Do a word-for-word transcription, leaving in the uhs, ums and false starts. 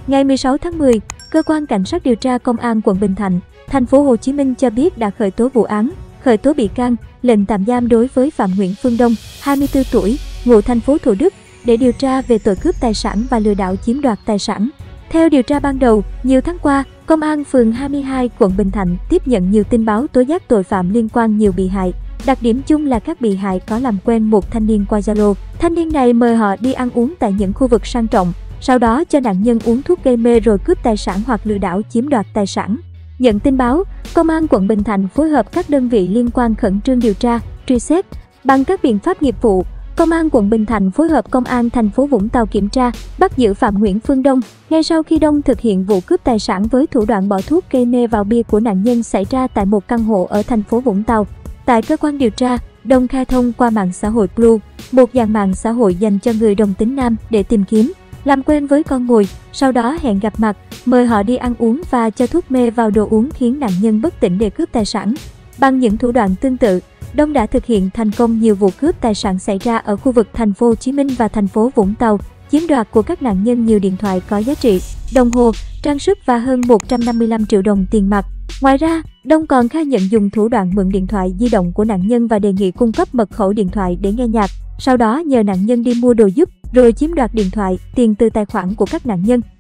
Ngày mười sáu tháng mười, cơ quan cảnh sát điều tra công an quận Bình Thạnh, thành phố Hồ Chí Minh cho biết đã khởi tố vụ án, khởi tố bị can, lệnh tạm giam đối với Phạm Nguyễn Phương Đông, hai mươi tư tuổi, ngụ thành phố Thủ Đức để điều tra về tội cướp tài sản và lừa đảo chiếm đoạt tài sản. Theo điều tra ban đầu, nhiều tháng qua, Công an phường hai mươi hai quận Bình Thạnh tiếp nhận nhiều tin báo tố giác tội phạm liên quan nhiều bị hại. Đặc điểm chung là các bị hại có làm quen một thanh niên qua Zalo. Thanh niên này mời họ đi ăn uống tại những khu vực sang trọng, sau đó cho nạn nhân uống thuốc gây mê rồi cướp tài sản hoặc lừa đảo chiếm đoạt tài sản. Nhận tin báo, Công an quận Bình Thạnh phối hợp các đơn vị liên quan khẩn trương điều tra, truy xét. Bằng các biện pháp nghiệp vụ, Công an quận Bình Thạnh phối hợp Công an thành phố Vũng Tàu kiểm tra, bắt giữ Phạm Nguyễn Phương Đông. Ngay sau khi Đông thực hiện vụ cướp tài sản với thủ đoạn bỏ thuốc gây mê vào bia của nạn nhân xảy ra tại một căn hộ ở thành phố Vũng Tàu. Tại cơ quan điều tra, Đông khai thông qua mạng xã hội Blue, một dàn mạng xã hội dành cho người đồng tính nam để tìm kiếm, làm quen với con mồi, sau đó hẹn gặp mặt, mời họ đi ăn uống và cho thuốc mê vào đồ uống khiến nạn nhân bất tỉnh để cướp tài sản. Bằng những thủ đoạn tương tự, Đông đã thực hiện thành công nhiều vụ cướp tài sản xảy ra ở khu vực thành phố Hồ Chí Minh và thành phố Vũng Tàu, chiếm đoạt của các nạn nhân nhiều điện thoại có giá trị, đồng hồ, trang sức và hơn một trăm năm mươi lăm triệu đồng tiền mặt. Ngoài ra, Đông còn khai nhận dùng thủ đoạn mượn điện thoại di động của nạn nhân và đề nghị cung cấp mật khẩu điện thoại để nghe nhạc, sau đó nhờ nạn nhân đi mua đồ giúp, rồi chiếm đoạt điện thoại, tiền từ tài khoản của các nạn nhân.